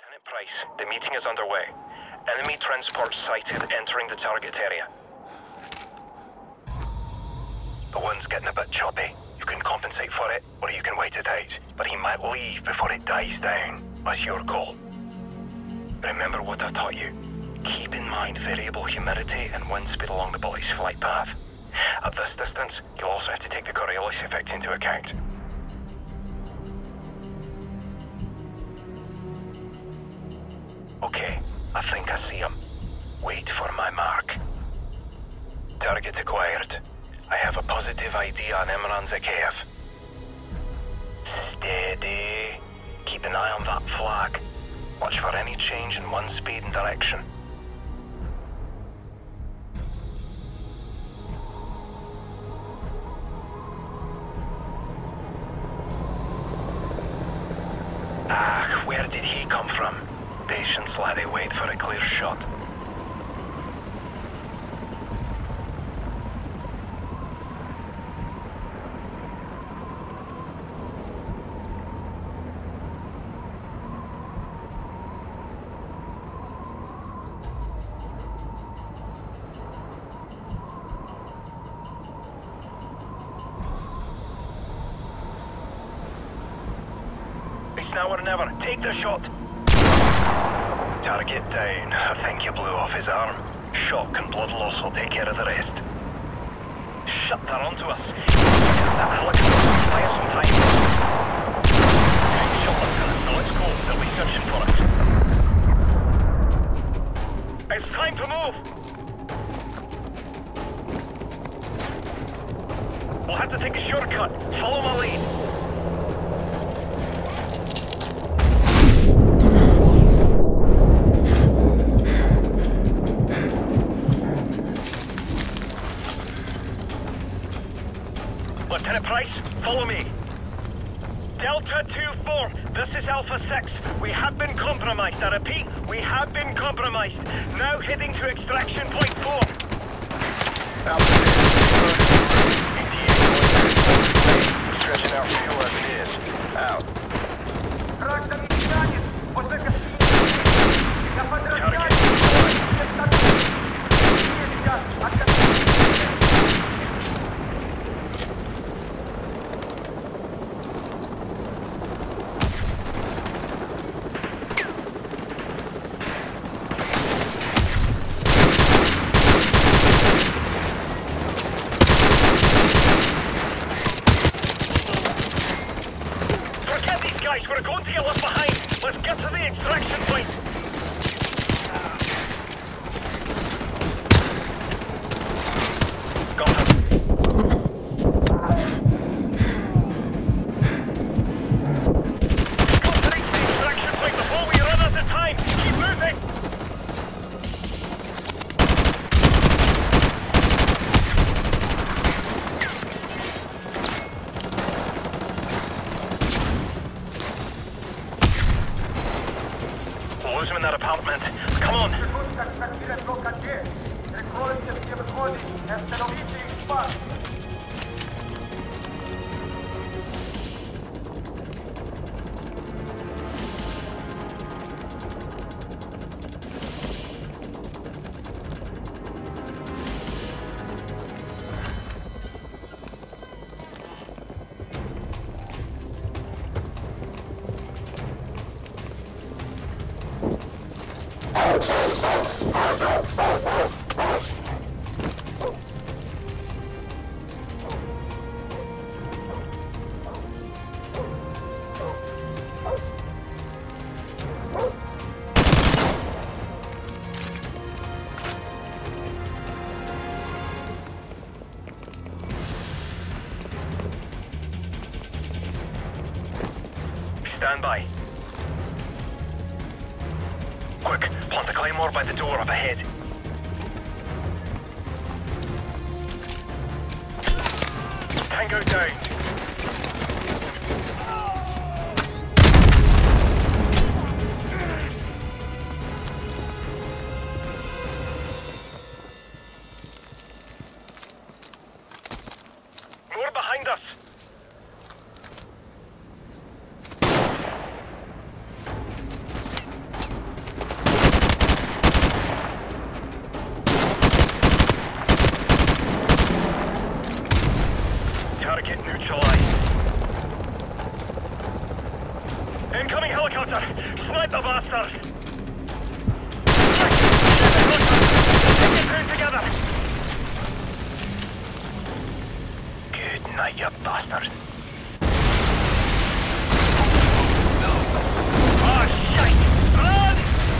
Lieutenant Price, the meeting is underway. Enemy transport sighted entering the target area. The wind's getting a bit choppy. You can compensate for it, or you can wait it out. But he might leave before it dies down. That's your call. Remember what I taught you. Keep in mind variable humidity and wind speed along the bullet's flight path. At this distance, you'll also have to take the Coriolis effect into account. Okay, I think I see him. Wait for my mark. Target acquired. I have a positive ID on Imran Zakhaev. Steady. Keep an eye on that flag. Watch for any change in wind speed and direction. Where did he come from? Patience, laddie, wait for a clear shot. Now or never. Take the shot. Target down. I think you blew off his arm. Shock and blood loss will take care of the rest. Shut that onto us. That helicopter will buy us some time. Shot, Lieutenant. Now let's go. They'll be searching for us. It's time to move. We'll have to take a shortcut. Follow my lead. Lieutenant Price, follow me. Delta 2-4, this is Alpha 6. We have been compromised. I repeat, we have been compromised. Now heading to extraction point 4. Alpha 6, stretching out fuel as it is. Out. We're going to get left behind. Let's get to the extraction point. Got him. Got to reach the extraction point before we run out of time. Keep moving. Lose him in that apartment. Come on. Stand by. Quick, plant the claymore by the door up ahead. Tango down. More behind us. Incoming helicopter! Snipe the bastard! Take it through together! Good night, you bastard. Oh, shite! Run!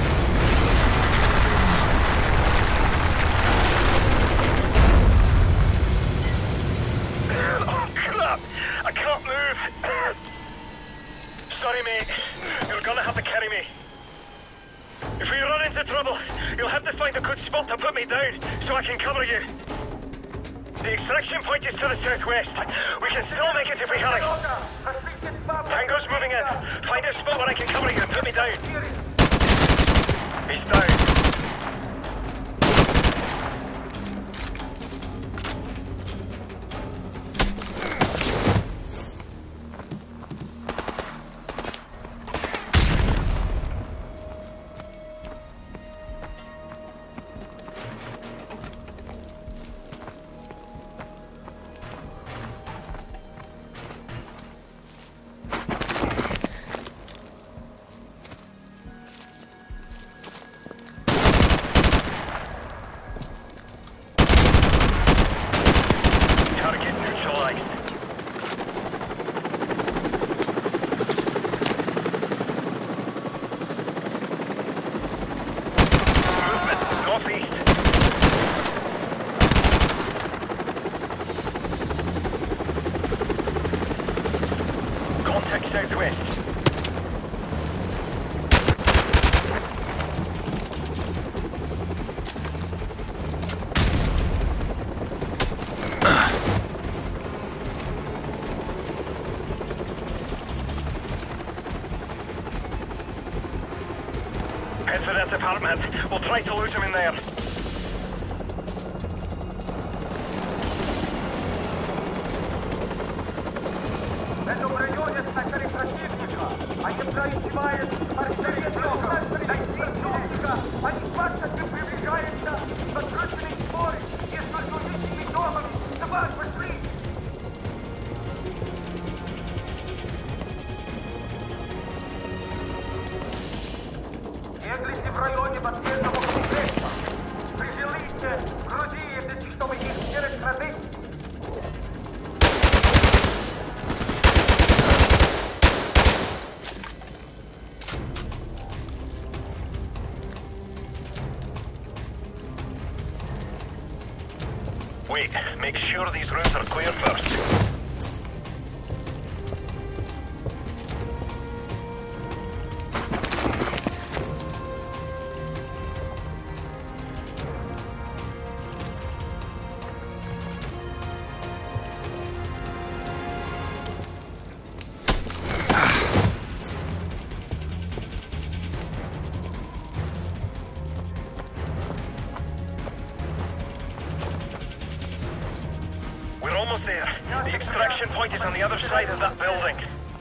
Oh, crap! I can't move! Sorry, mate. You're gonna have to carry me. If we run into trouble, you'll have to find a good spot to put me down, so I can cover you. The extraction point is to the southwest. We can still make it if we hurry. Tango's moving in. Find a spot where I can cover you and put me down. He's down. Southwest. Head for that apartment. We'll try to lose him in there. В районе последнего комплекса. Приземлите груди, чтобы их не раскрыть. Wait, make sure these rooms are clear first. We're almost there. The extraction point is on the other side of that building.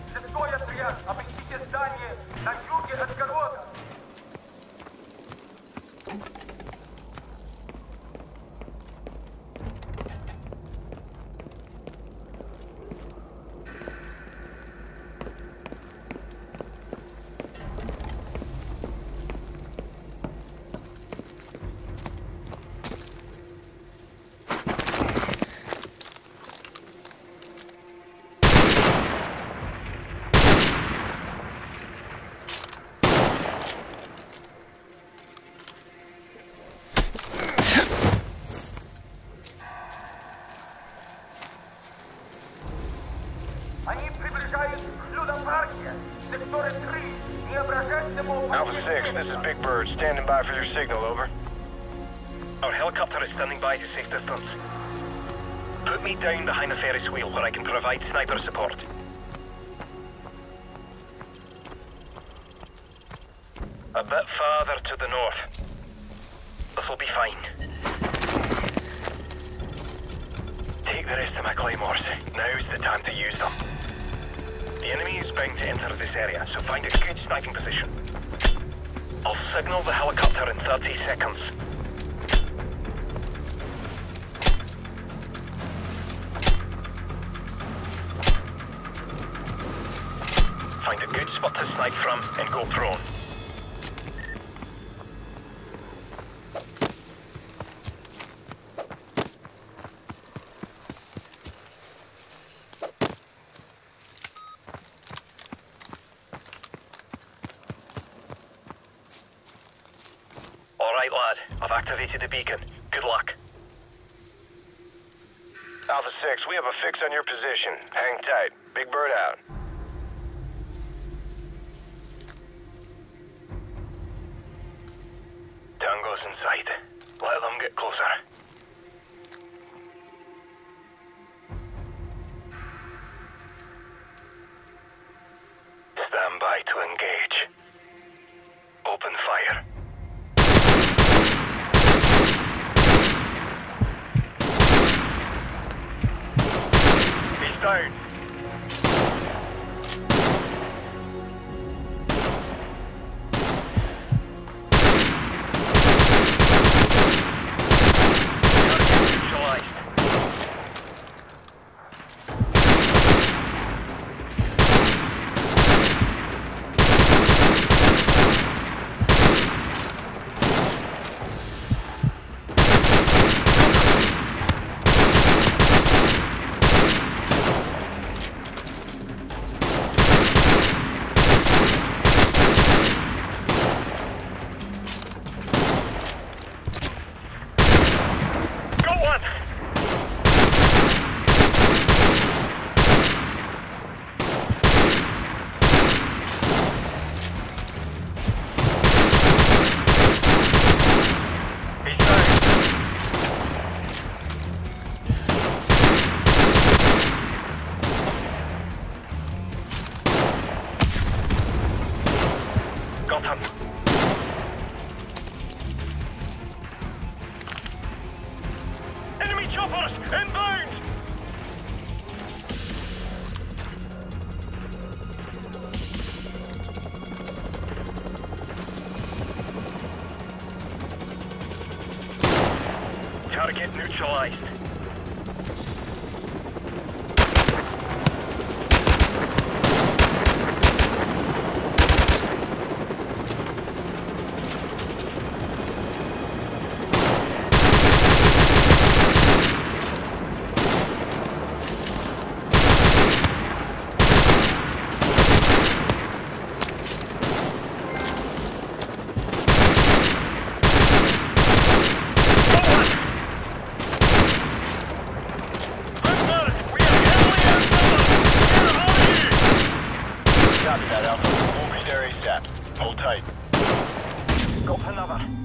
Alpha 6, this is Big Bird, standing by for your signal, over. Our helicopter is standing by to safe distance. Put me down behind the Ferris wheel where I can provide sniper support. A bit farther to the north. This'll be fine. Take the rest of my claymores. Now's the time to use them. The enemy is bound to enter this area, so find a good sniping position. I'll signal the helicopter in 30 seconds. Find a good spot to snipe from and go prone. Alright lad, I've activated the beacon. Good luck. Alpha 6, we have a fix on your position. Hang tight. Big Bird out. Tango's inside. Let them get closer. Stand by to engage. Open fire. He's down. Got him. Enemy choppers! Inbound! Target neutralized. Hold tight. Got another.